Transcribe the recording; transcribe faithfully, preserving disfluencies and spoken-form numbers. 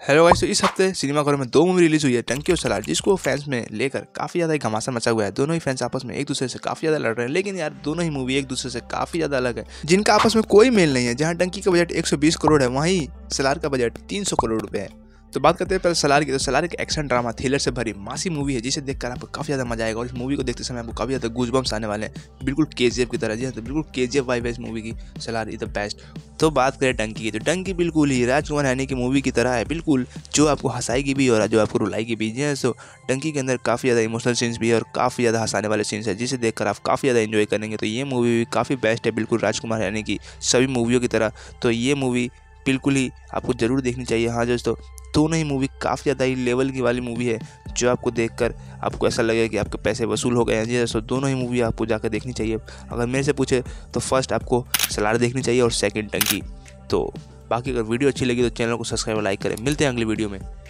Hello guys, तो इस हफ्ते सिनेमाघरों में दो मूवी रिलीज हुई है, टंकी और सलार, जिसको फैंस में लेकर काफी ज्यादा घमासान मचा हुआ है। दोनों ही फैंस आपस में एक दूसरे से काफी ज्यादा लड़ रहे हैं, लेकिन यार दोनों ही मूवी एक दूसरे से काफी ज्यादा अलग है, जिनका आपस में कोई मेल नहीं है। जहां टंकी का बजट एक सौ बीस करोड़ है, वहीं सलार का बजट तीन सौ करोड़ रुपए है। तो बात करते हैं पहले सलार की। तो सलार एक एक्शन ड्रामा थ्रिलर से भरी मासी मूवी है, जिसे देखकर आपको काफी ज्यादा मजा आएगा और इस मूवी को देखते समय आपको काफी ज्यादा गूजबम्स आने वाले हैं, बिल्कुल केजीएफ की तरह। जी हाँ, तो बिल्कुल केजीएफ वाइब है इस मूवी की। Salaar is the best. तो बात करें टंकी की, तो टंकी बिल्कुल ही राजकुमार हिरानी की मूवी की तरह है, बिल्कुल जो आपको हंसाएगी भी और जो आपको रुलाएगी भी। जी हाँ, तो टंकी के अंदर काफ़ी ज़्यादा इमोशनल सीन्स भी है और काफ़ी ज़्यादा हंसाने वाले सीन्स है, जिसे देखकर आप काफ़ी ज़्यादा एंजॉय करेंगे। तो ये मूवी भी काफ़ी बेस्ट है, बिल्कुल राजकुमार हिरानी की सभी मूवियों की तरह। तो ये मूवी बिल्कुल ही आपको ज़रूर देखनी चाहिए। हाँ दोस्तों, दोनों ही मूवी काफ़ी ज़्यादा ही लेवल की वाली मूवी है, जो आपको देखकर आपको ऐसा लगेगा कि आपके पैसे वसूल हो गए हैं। जी दोस्तों, दोनों ही मूवी आपको जाकर देखनी चाहिए। अगर मेरे से पूछे तो फर्स्ट आपको सलार देखनी चाहिए और सेकंड टंकी। तो बाकी अगर वीडियो अच्छी लगी तो चैनल को सब्सक्राइब और लाइक करें। मिलते हैं अगली वीडियो में।